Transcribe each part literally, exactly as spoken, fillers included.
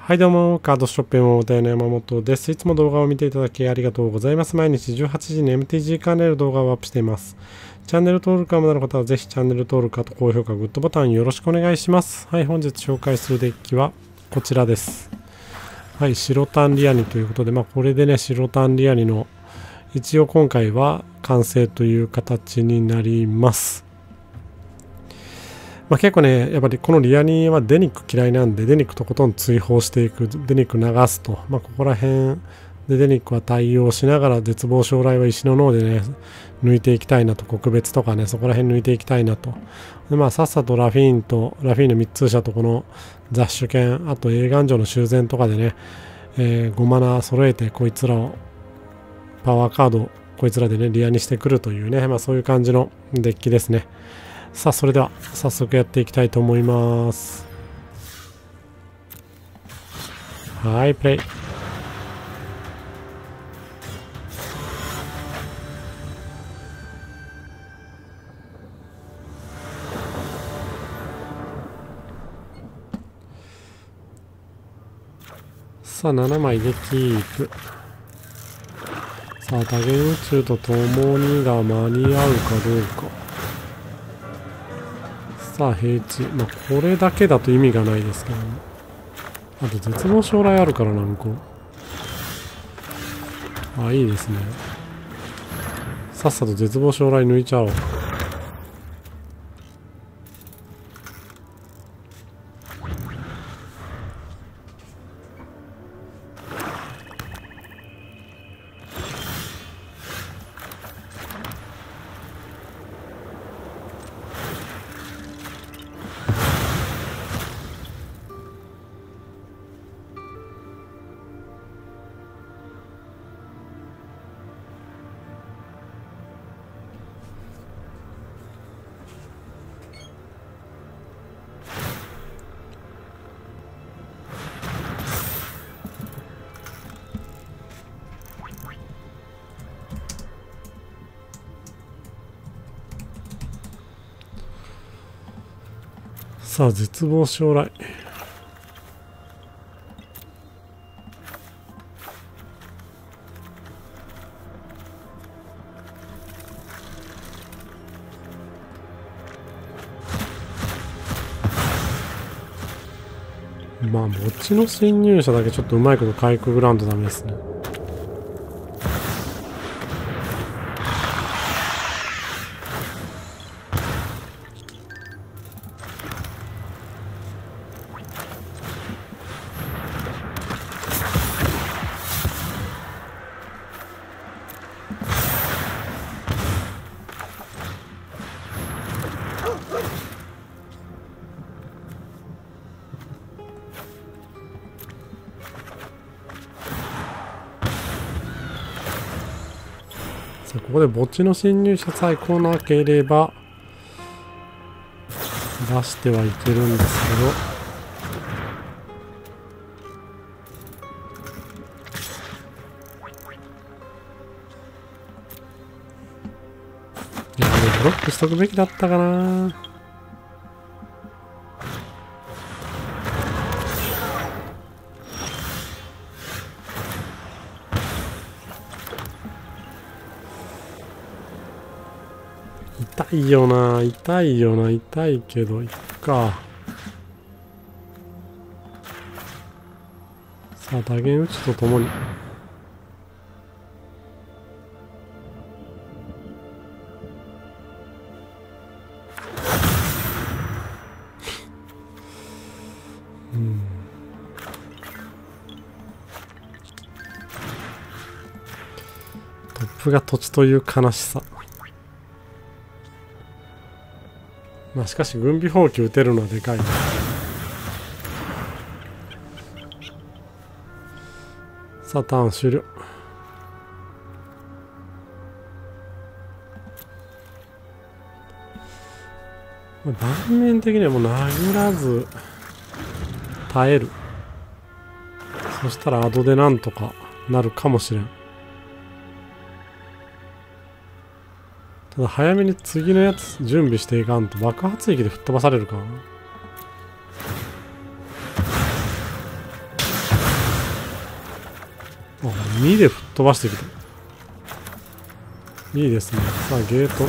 はいどうも、カードショップ山本屋の山本です。いつも動画を見ていただきありがとうございます。毎日じゅうはちじに エムティージー 関連の動画をアップしています。チャンネル登録がまだの方はぜひチャンネル登録、あと高評価、グッドボタンよろしくお願いします。はい、本日紹介するデッキはこちらです。はい、白タンリアニということで、まあこれでね、白タンリアニの一応今回は完成という形になります。まあ、結構ね、やっぱりこのリアニはデニック嫌いなんで、デニックとことん追放していく、デニック流すと、まあ、ここら辺でデニックは対応しながら、絶望将来は石の脳でね、抜いていきたいなと、国別とかね、そこら辺抜いていきたいなと。で、まあ、さっさとラフィーンと、ラフィーンの密通者とこの雑種剣、あと映画城の修繕とかでね、えー、ごマナ揃えて、こいつらを、パワーカード、こいつらでね、リアにしてくるというね、まあ、そういう感じのデッキですね。さあそれでは早速やっていきたいと思います。はいプレイ。さあななまいでキープ。さあ多元宇宙と共にが間に合うかどうか。さあ平地、まあこれだけだと意味がないですけどね。あと絶望将来あるから何個。あ、いいですね。さっさと絶望将来抜いちゃおう。さあ絶望将来。まあ墓地の侵入者だけちょっとうまいこと回復グラウンドダメですね。さあここで墓地の侵入者さえ来なければ出してはいけるんですけど、いやこれブロックしとくべきだったかな。痛いよな、痛いよな、痛いけどいっか。さあ多元宇宙とともにうんトップが土地という悲しさ。まあしかし軍備放棄打てるのはでかいな。さあターン終了。盤面的にはもう殴らず耐える。そしたらアドでなんとかなるかもしれん。ただ早めに次のやつ準備していかんと爆発域で吹っ飛ばされるからな。 あ、にで吹っ飛ばしてきた。いいですね。さあゲート。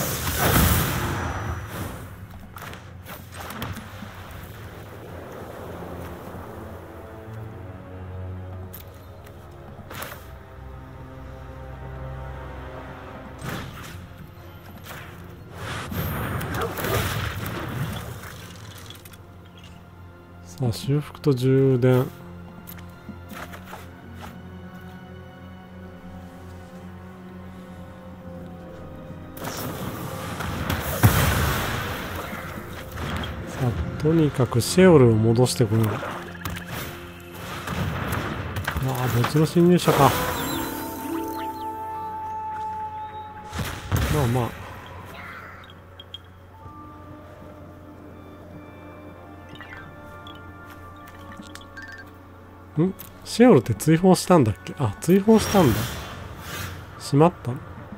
さあ修復と充電。とにかくシェオルを戻してこよう。ああ、どっちの侵入者か。まあまあ。んシェオルって追放したんだっけ。あ、追放したんだ。しまった。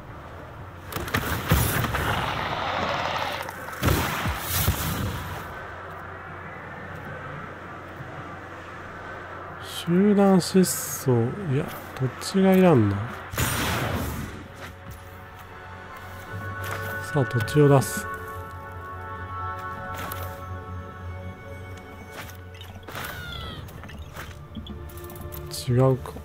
集団失踪。いや、どっちがいらんの。さあ土地を出す。違うか。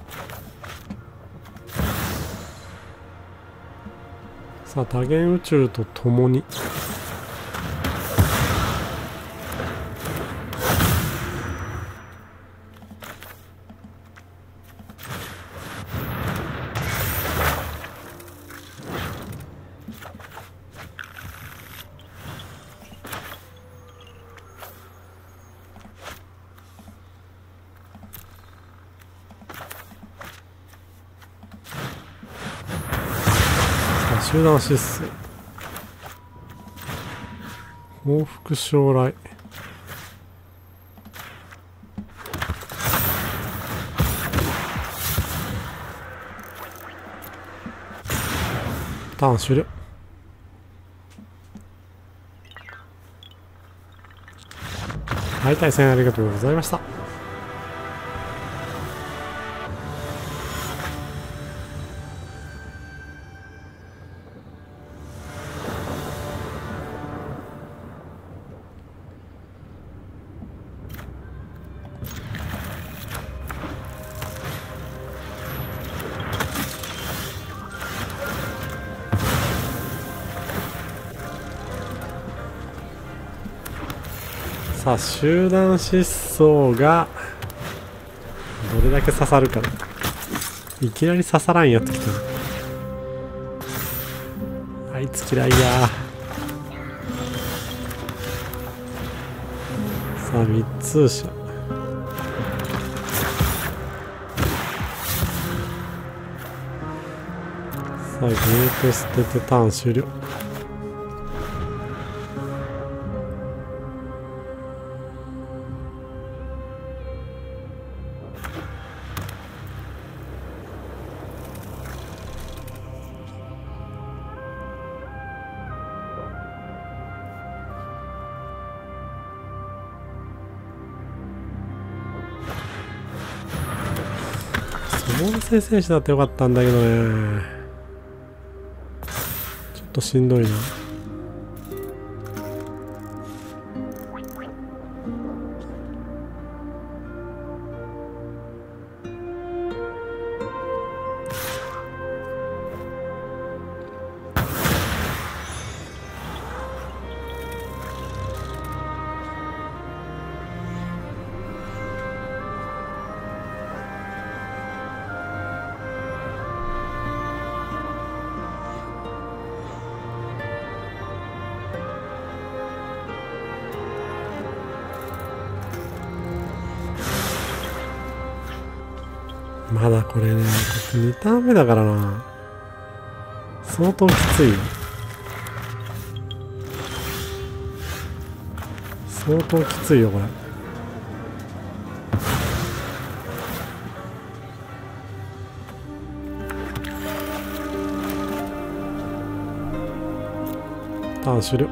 さあ多元宇宙とともに。集団失踪。報復将来。ターン終了。はい、対戦ありがとうございました。さあ集団失踪がどれだけ刺さるかだ。いきなり刺さらんやってきた。あいつ嫌いや。さあ密通者。さあゲート捨ててターン終了。音声選手だってよかったんだけどね。ちょっとしんどいな。まだこれね、にターン目だからな。相当きついよ。相当きついよこれ。ターン終了。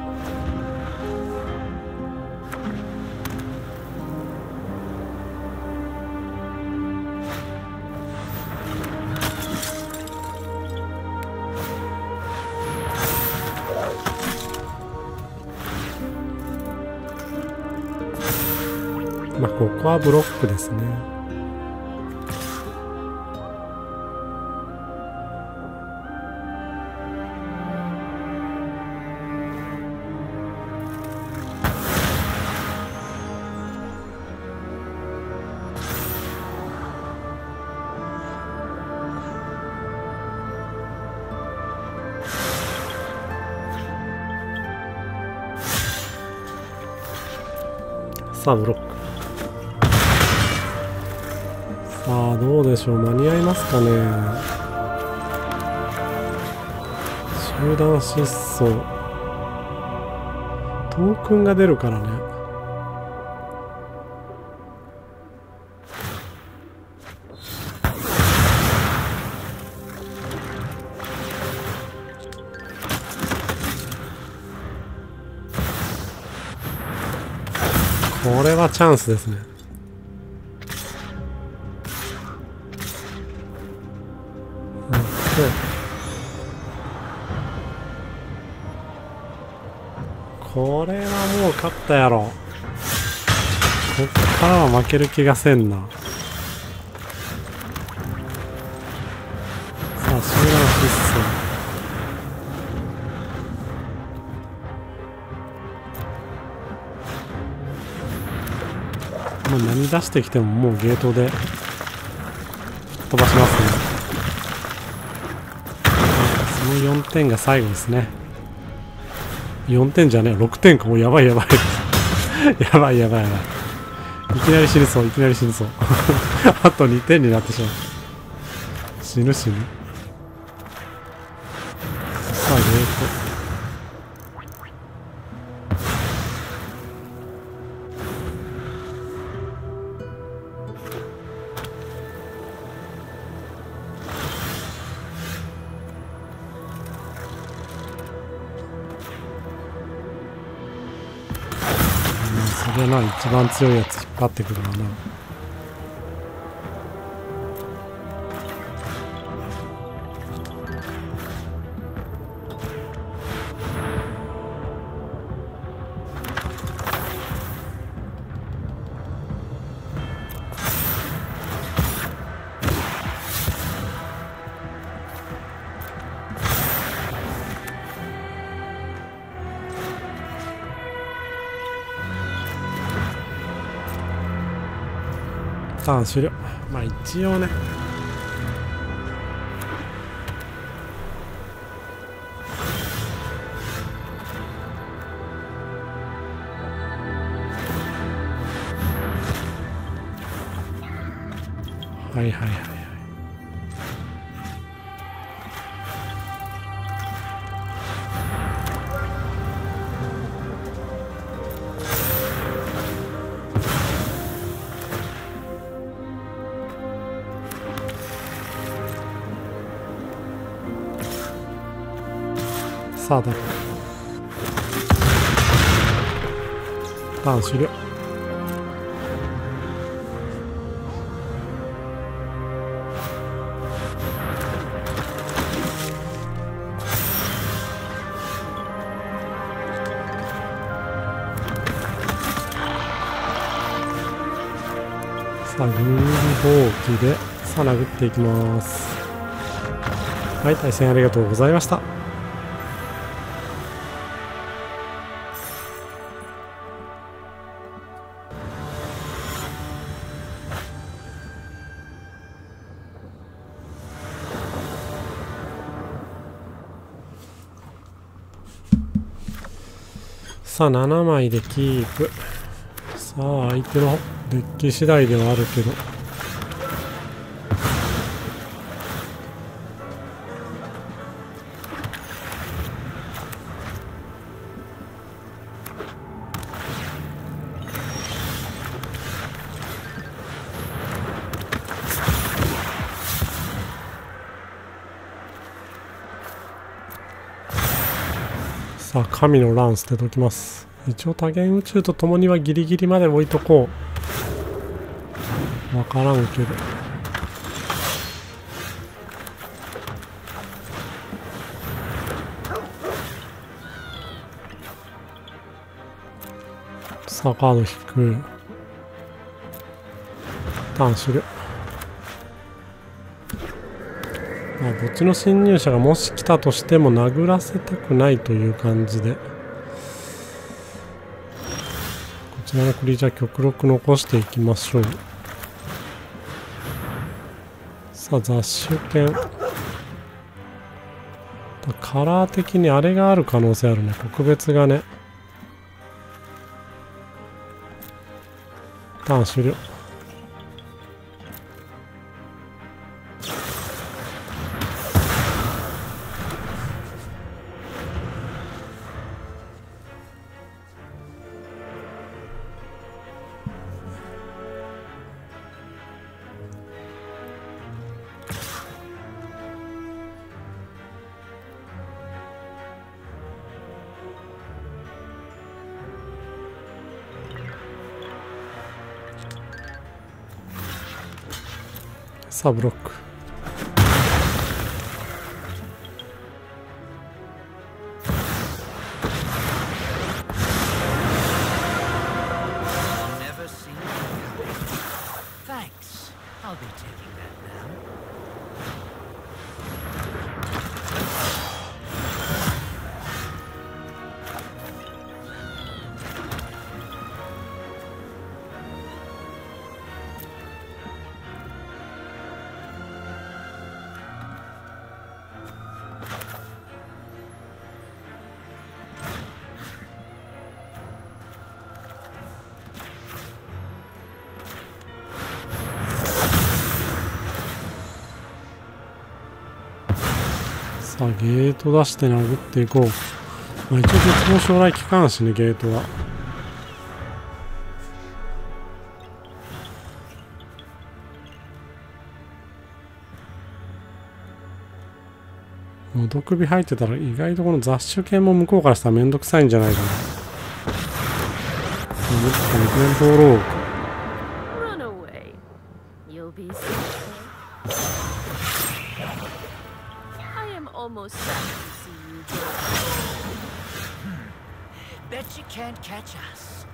まあここはブロックですね。さあブロック。さあどうでしょう、間に合いますかね。集団失踪、トークンが出るからね。これはチャンスですね。これはもう勝ったやろ。こっからは負ける気がせんな。さあ集団失踪、もう何出してきてももうゲートで飛ばしますね。そのよんてんが最後ですね。よんてんじゃねえ、ろくてんか。もうやばいやばいやばいやばいやばい。いきなり死ぬそう、いきなり死ぬそうあとにてんになってしまう。死ぬ死ぬ。さあゲート、それな、一番強いやつ引っ張ってくるわな。ターン終了。まあ一応ね、はいはいはいはい。さあだ、ターン終了。さあ、グーボウキで、さあ殴っていきます。はい、対戦ありがとうございました。さあななまいでキープ。さあ相手のデッキ次第ではあるけど、さあ神の乱捨てときます。一応多元宇宙とともにはギリギリまで置いとこう。わからんけど、さあカード引く。 ターン終了。まあ墓地の侵入者がもし来たとしても殴らせたくないという感じで、こちらのクリーチャー極力残していきましょう。さあ雑種犬、カラー的にあれがある可能性あるね。特別がね。ターン終了。さあブロック。さあゲート出して殴っていこう。まあ、一応絶望将来機関士ね、ゲートは。のど首入ってたら意外とこの雑種犬も向こうからしたらめんどくさいんじゃないかな。もっとイベントをろうか。 Bet you can't catch us.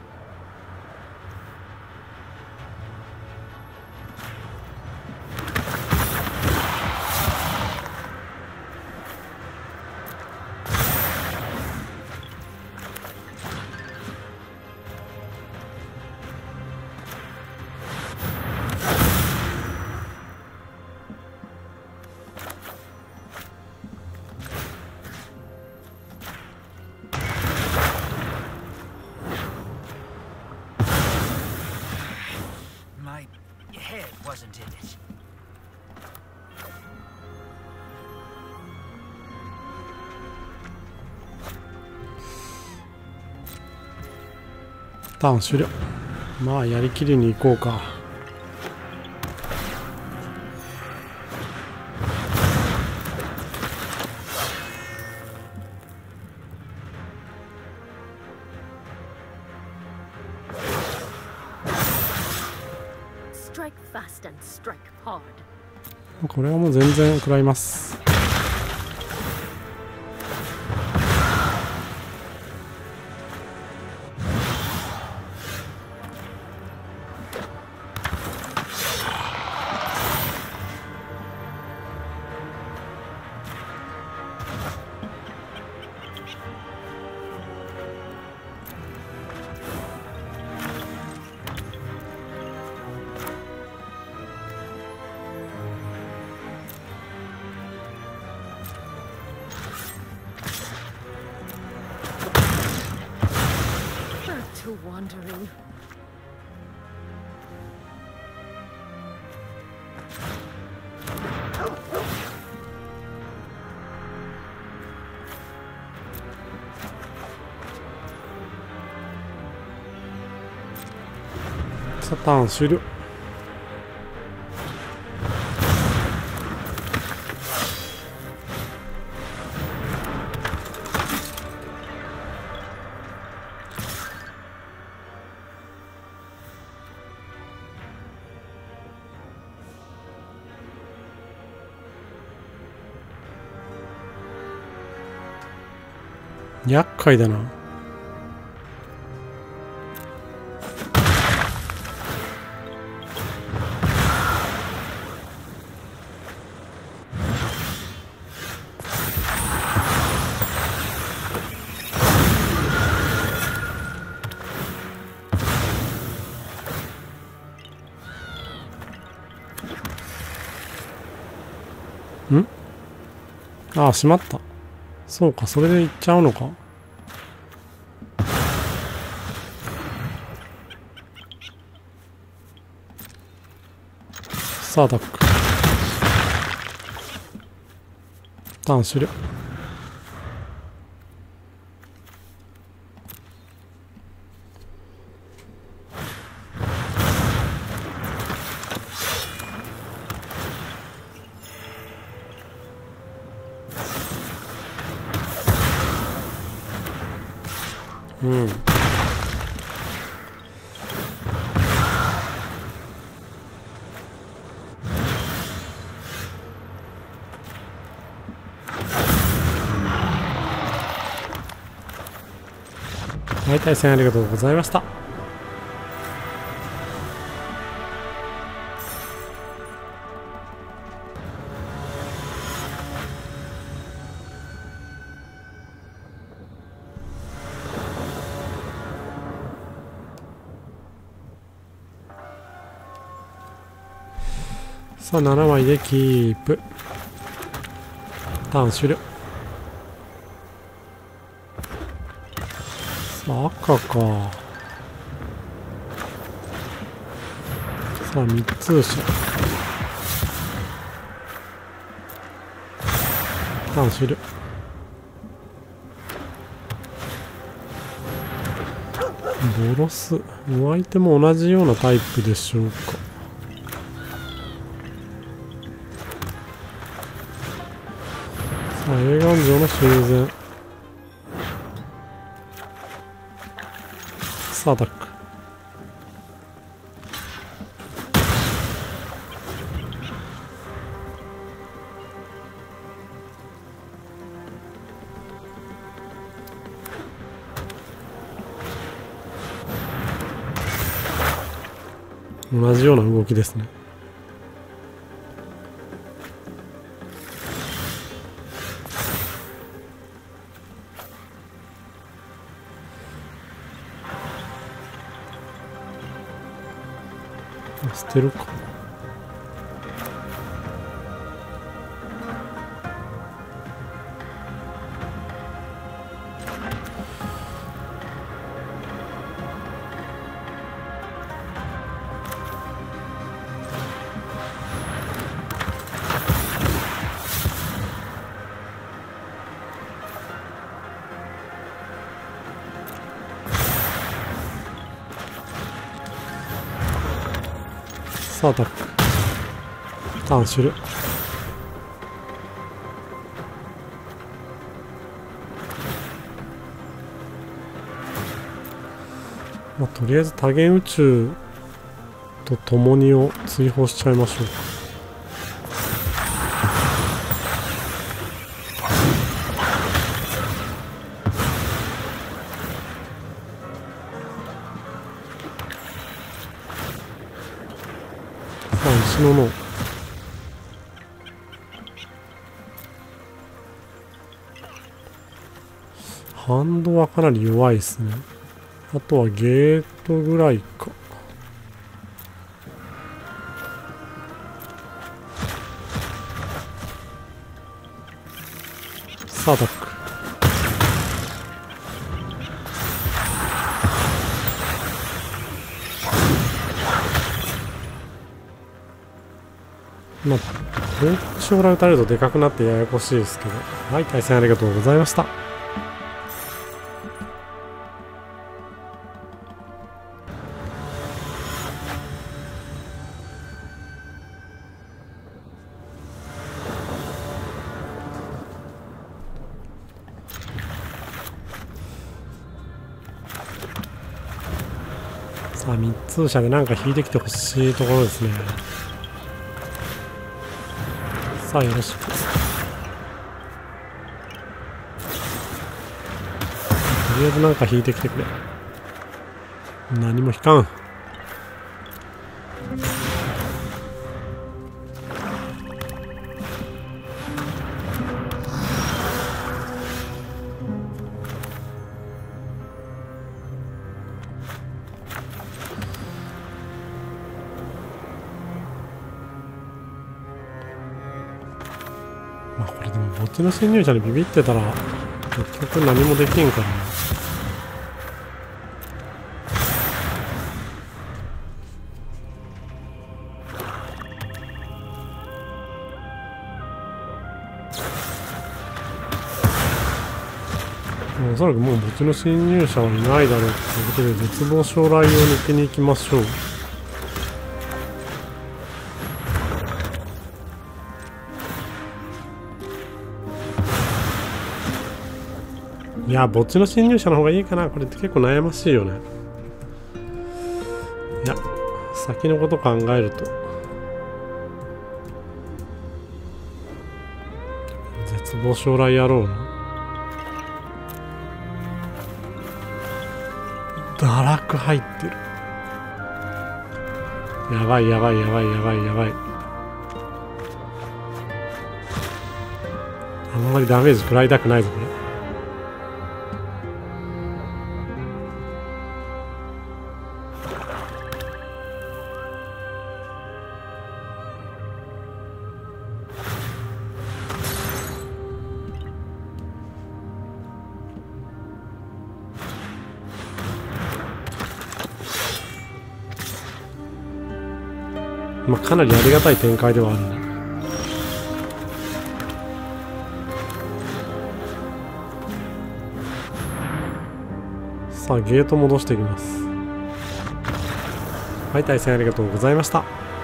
Wasn't in it. ターン終了。まあやりきりに行こうか。これはもう全然食らいます。 Wandering. さあターン終了。厄介だな。 んああ、しまった。そうか、それでいっちゃうのか。さあ、アタック。ターン終了。うん。はい、対戦ありがとうございました。さあ、ななまいでキープ。ターン終了。さあ、赤か。さあ、みっつし。ターン終了。ボロス。お相手も同じようなタイプでしょうか。さあ、映画城の修繕。さあ、アタック。同じような動きですね。捨てるか。さあ、アタック。ターン終了。まあ、とりあえず多元宇宙と共にを追放しちゃいましょうか。さあ、石の脳。ハンドはかなり弱いですね。あとはゲートぐらいか。さあ、アタック。まあ、本将来打たれるとでかくなってややこしいですけど。はい、対戦ありがとうございました。さあ、みっつ車でなんか引いてきてほしいところですね。さあ、よろしく。とりあえずなんか引いてきてくれ。何も引かん。 まあこれでも墓地の侵入者にビビってたら結局何もできんからな。おそらくもう墓地の侵入者はいないだろうということで絶望将来を抜けに行きましょう。いや墓地の侵入者の方がいいかな。これって結構悩ましいよね。いや先のこと考えると絶望将来野郎の堕落入ってる。やばいやばいやばいやばいやばい。あんまりダメージ食らいたくないぞこれ。まあかなりありがたい展開ではあるね。さあゲート戻していきます。はい、対戦ありがとうございました。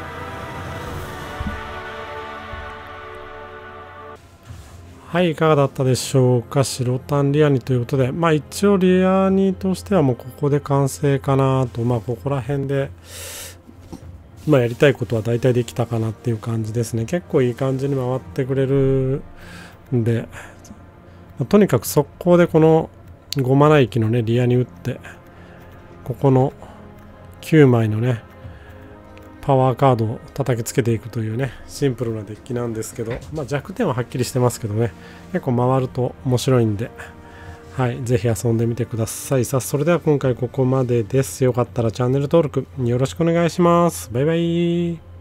はい、いかがだったでしょうか。白タンリアニということで、まあ一応リアニとしてはもうここで完成かなと、まあここら辺でまあやりたいことは大体できたかなっていう感じですね。結構いい感じに回ってくれるんで、まあ、とにかく速攻でこのごマナ域のねリアに打って、ここのきゅうまいのねパワーカードを叩きつけていくというねシンプルなデッキなんですけど、まあ、弱点ははっきりしてますけどね、結構回ると面白いんで、はい、ぜひ遊んでみてください。さあ、それでは今回ここまでです。よかったらチャンネル登録よろしくお願いします。バイバイ。